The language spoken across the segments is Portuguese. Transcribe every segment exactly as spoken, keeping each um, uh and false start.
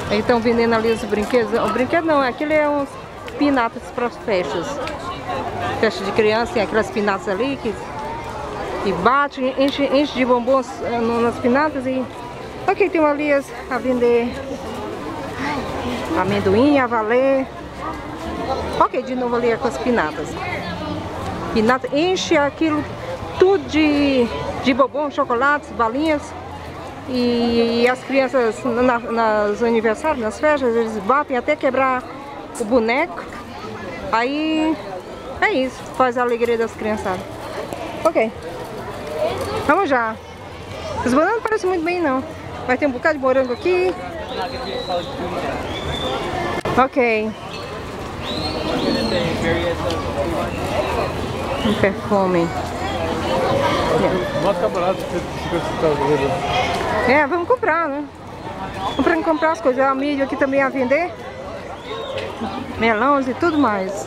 Aí estão vendendo ali os brinquedos. O brinquedo não, aquilo é uns pinatas para festas. Festa de criança, tem aquelas pinatas ali que, que bate, enche, enche de bombons nas pinatas e... Ok, tem ali as, a vender amendoim, avalé. Ok, de novo ali com as pinatas. Pinata enche aquilo tudo de, de bombom, chocolates, balinhas. E, e as crianças na, nas aniversários, nas festas, eles batem até quebrar o boneco. Aí é isso, faz a alegria das criançadas. Ok, vamos já. Os bananas não parecem muito bem não. Vai ter um bocado de morango aqui. Ok. Um perfume. É, vamos comprar, né? Vamos comprar as coisas. A milho aqui também a vender. Melões e tudo mais.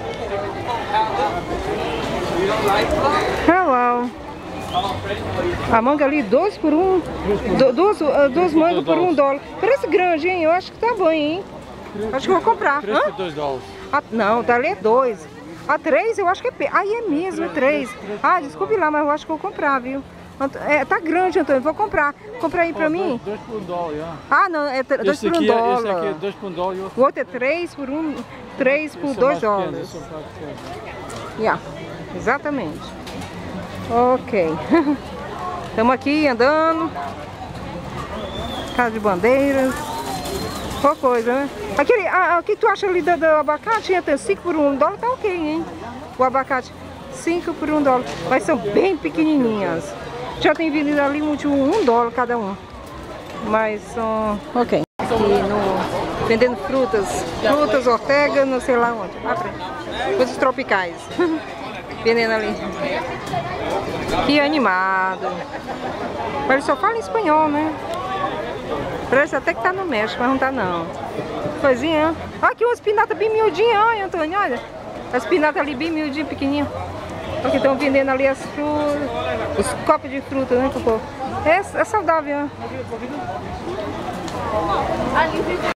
Hello. A manga ali, dois por um. Do, duas, duas mangas por um dólar. Parece grande, hein? Eu acho que tá bom, hein? Acho que vou comprar. três por dois dólares. Ah, não, dali é dois. A três eu acho que é... Aí é mesmo, três. Ah, desculpe lá, mas eu acho que vou comprar, viu? É, tá grande, Antônio, vou comprar. Comprar aí pra oh, mim? Dois, dois por um dólar, já. Ah, não, é dois por um dólar. Esse aqui é dois por um dólar. O outro é três por um, três por dois dólares. Yeah, exatamente. Ok. Estamos aqui andando. Casa de bandeiras. Qual coisa, né? Aquele, a, a que tu acha ali do, do abacate? Até cinco por um dólar, tá ok, hein? O abacate, cinco por um dólar. Mas são bem pequenininhas. Já tem vendido ali um, um dólar cada um. Mas são... Ok. Aqui no... Vendendo frutas. Frutas, ortega, não sei lá onde. Lá frente. Coisas tropicais. Vendendo ali. Que animado. Mas ele só fala em espanhol, né? Parece até que tá no México, mas não tá não. Coisinha. Olha aqui umas pinatas bem miudinhas, olha, Antônio, olha. As pinatas ali bem miudinhas, pequenininhas. Olha que estão vendendo ali as frutas. Os copos de fruta, né, Cocô? É, é saudável, né?